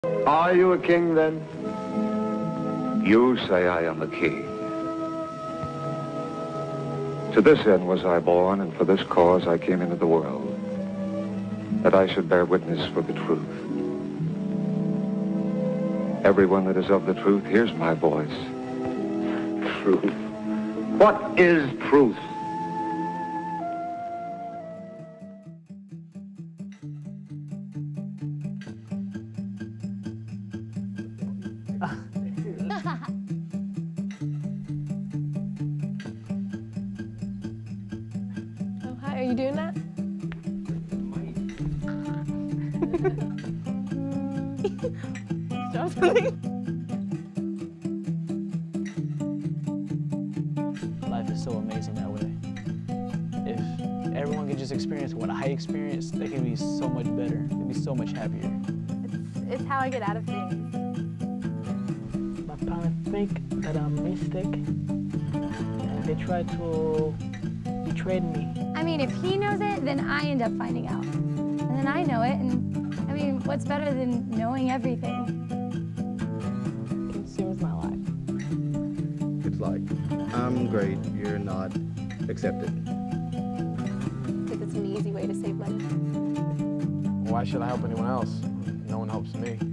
Are you a king, then? You say I am the king. To this end was I born, and for this cause I came into the world, that I should bear witness for the truth. Everyone that is of the truth hears my voice. Truth. What is truth? Oh, hi, are you doing that? Stop something. Life is so amazing that way. If everyone could just experience what I experienced, they could be so much better. They'd be so much happier. It's how I get out of things. My parents think that I'm a mistake, and they try to betray me. I mean, if he knows it, then I end up finding out. And then I know it, and I mean, what's better than knowing everything? Consumes my life. It's like, I'm great, you're not, accepted. Because it's an easy way to save money. Why should I help anyone else? No one helps me.